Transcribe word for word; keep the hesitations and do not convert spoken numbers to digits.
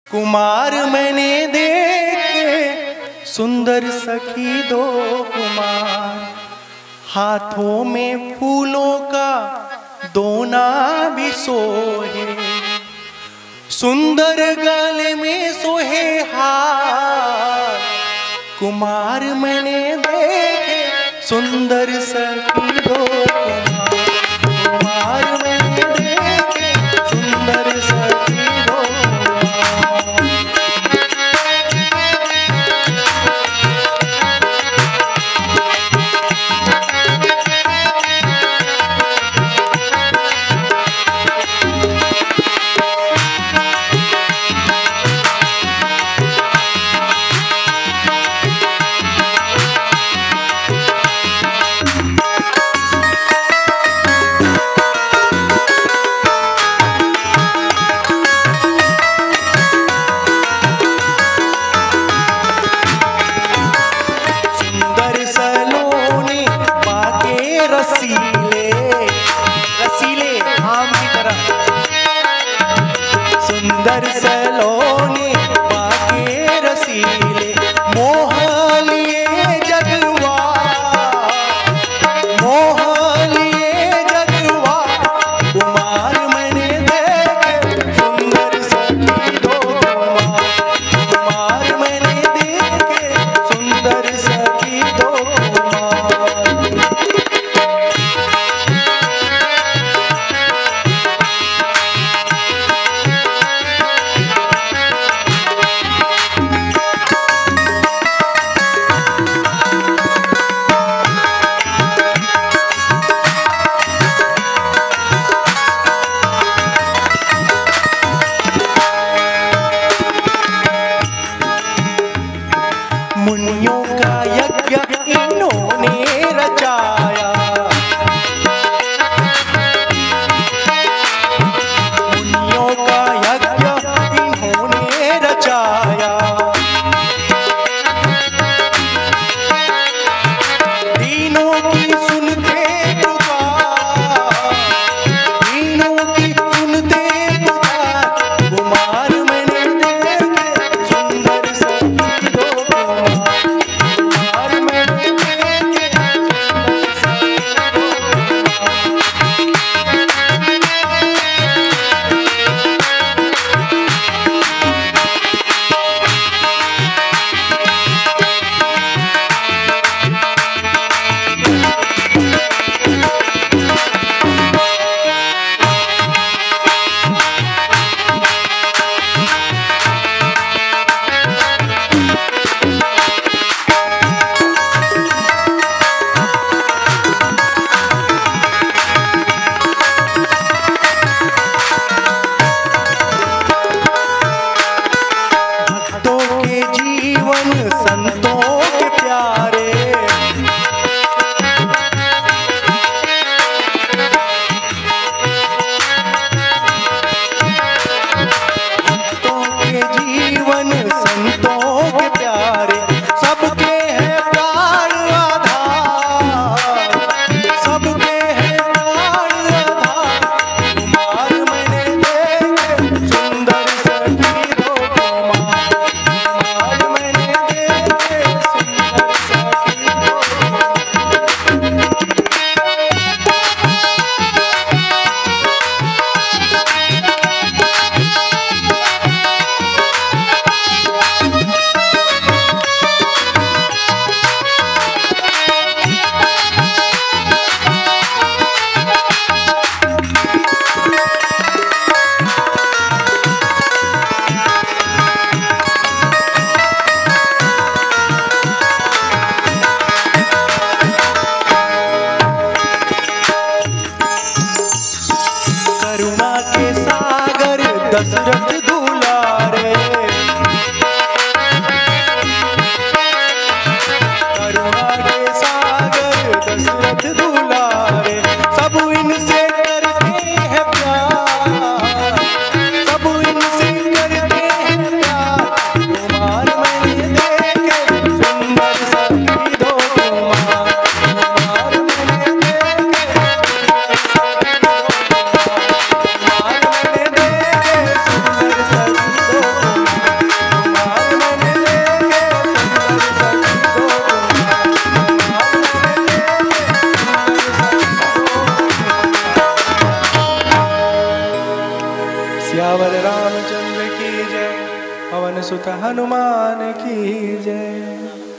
कुमार मैंने देखे सुंदर सखी दो कुमार, हाथों में फूलों का दोना भी सोहे, सुंदर गले में सोहे हार। कुमार मैंने देखे सुंदर सखी दो कुमार, कुमार मैंने देखे सुंदर सखी दो रसीले रसीले आम की तरह, सुंदर सलोने बाके रसीले, मोह लिए जगवा मोह लिए जगवा। कुमार मैंने देखे सुंदर सखी दो कुमार, कुमार मैंने देखे सुंदर सखी दो कुमार। सियावर रामचंद्र की जय, पवन सुत हनुमान की जय।